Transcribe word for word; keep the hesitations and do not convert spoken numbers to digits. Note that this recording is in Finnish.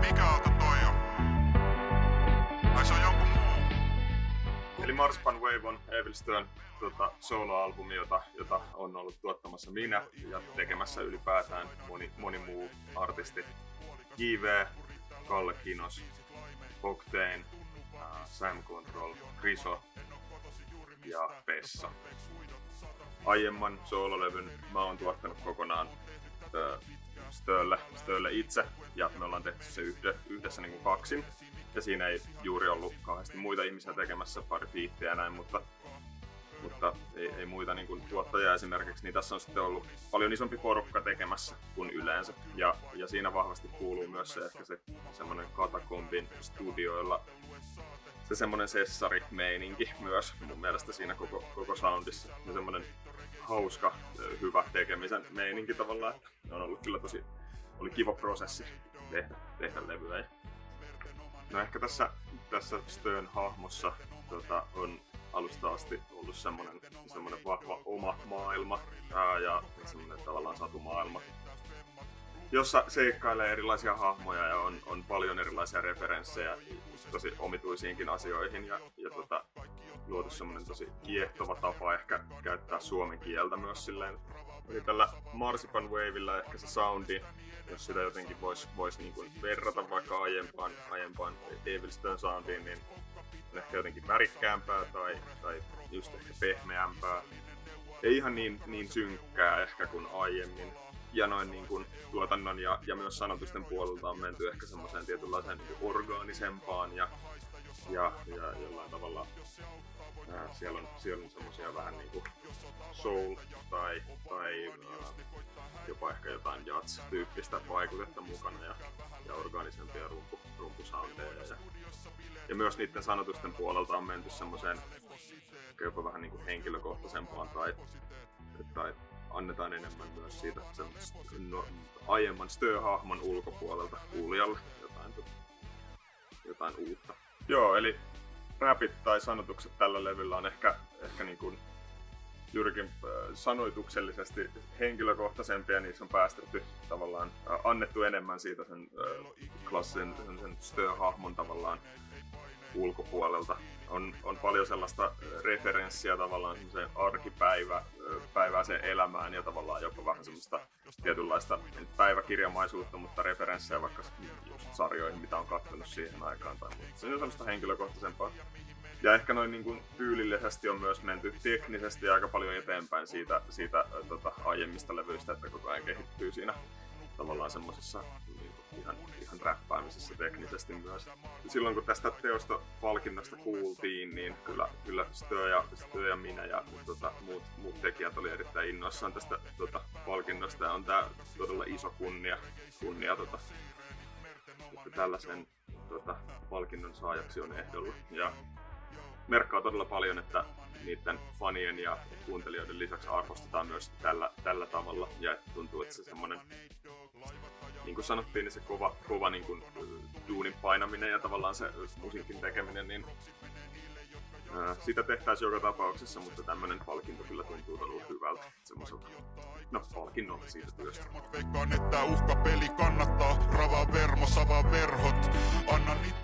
Mikä auto toi on? Ai se on jonkun muu? Eli Marzipan Wave on Evil Stern tota, soloalbumi, jota, jota on ollut tuottamassa minä ja tekemässä ylipäätään moni, moni muu artisti. J V, Kalle Kinos, Octane, uh, Sam Control, Kriso ja Pessa. Aiemman soololevyn mä oon tuottanut kokonaan uh, Stölle, Stölle itse ja me ollaan tehty se yhdessä, yhdessä niin kuin kaksin. Ja siinä ei juuri ollut kauheasti muita ihmisiä tekemässä, pari fiittiä ja näin, mutta, mutta ei, ei muita niin kuin tuottajia esimerkiksi, niin tässä on sitten ollut paljon isompi porukka tekemässä kuin yleensä. Ja, ja siinä vahvasti kuuluu myös se ehkä se semmoinen Katakombin studioilla se semmoinen sessari-meininki myös mun mielestä siinä koko, koko soundissa. Ja semmoinen hauska, hyvä tekemisen meininki tavallaan, että on ollut kyllä tosi, oli kiva prosessi tehdä, tehdä levyä. No ehkä tässä, tässä Stern hahmossa tota, on alusta asti ollut semmoinen, semmoinen vahva oma maailma ää, ja semmoinen tavallaan satumaailma, jossa seikkailee erilaisia hahmoja ja on, on paljon erilaisia referenssejä tosi omituisiinkin asioihin ja, ja tota, luotu semmoinen tosi kiehtova tapa ehkä käyttää suomen kieltä myös silleen. Eli tällä Marzipan Wavella ehkä se soundi, jos sitä jotenkin voisi vois niinku verrata vaikka aiempaan, aiempaan Evil Stern soundiin, niin on ehkä jotenkin värikkäämpää tai, tai just ehkä pehmeämpää. Ei ihan niin, niin synkkää ehkä kuin aiemmin. Ja noin niin kuin tuotannon ja, ja myös sanotusten puolelta on menty ehkä semmoiseen tietynlaiseen niin kuin orgaanisempaan ja, ja, ja jollain tavalla ää, siellä on, siellä on semmoisia vähän niin kuin soul tai, tai ää, jopa ehkä jotain jazz-tyyppistä vaikutetta mukana ja, ja orgaanisempia rumpu, rumpusoundeja. Ja, ja myös niiden sanotusten puolelta on menty semmoiseen jopa vähän niin kuin henkilökohtaisempaan tai, tai annetaan enemmän myös siitä no, aiemman Stö-hahmon ulkopuolelta kuulijalle jotain, jotain uutta. Joo, eli rapit tai sanotukset tällä levyllä on ehkä, ehkä niin kuin juurikin äh, sanoituksellisesti henkilökohtaisempia, niissä on päästetty tavallaan, äh, annettu enemmän siitä sen äh, klassisen sen, sen Stö-hahmon tavallaan ulkopuolelta. On, on paljon sellaista referenssiä tavallaan semmoiseen arkipäiväiseen elämään ja tavallaan jopa vähän semmoista tietynlaista päiväkirjamaisuutta, mutta referenssejä vaikka just sarjoihin, mitä on katsonut siihen aikaan. Tai muuta. Se on semmoista henkilökohtaisempaa. Ja ehkä noin niin kuin tyylillisesti on myös menty teknisesti aika paljon eteenpäin siitä, siitä tota, aiemmista levyistä, että koko ajan kehittyy siinä tavallaan semmoisessa ihan, ihan räppäämisessä teknisesti myös. Silloin kun tästä teosta palkinnosta kuultiin, niin kyllä, kyllä Stö ja, Stö ja minä ja tota, muut, muut tekijät oli erittäin innoissaan tästä tota, palkinnosta ja on tää todella iso kunnia, kunnia tota, että tällaisen tota, palkinnon saajaksi on ehdolla. Ja merkkaa todella paljon, että niiden fanien ja kuuntelijoiden lisäksi arvostetaan myös tällä, tällä tavalla ja tuntuu, että se semmoinen, niin kuin sanottiin, niin se kova, kova niin kuin, duunin painaminen ja tavallaan se musiikin tekeminen, niin ää, sitä tehtäisiin joka tapauksessa, mutta tämmöinen palkinto kyllä tuntuu todella hyvältä semmoiselta, no palkinnolta siitä työstä. Veikkaan, että uhkapeli kannattaa, rava vermo, sava verhot, anna niitä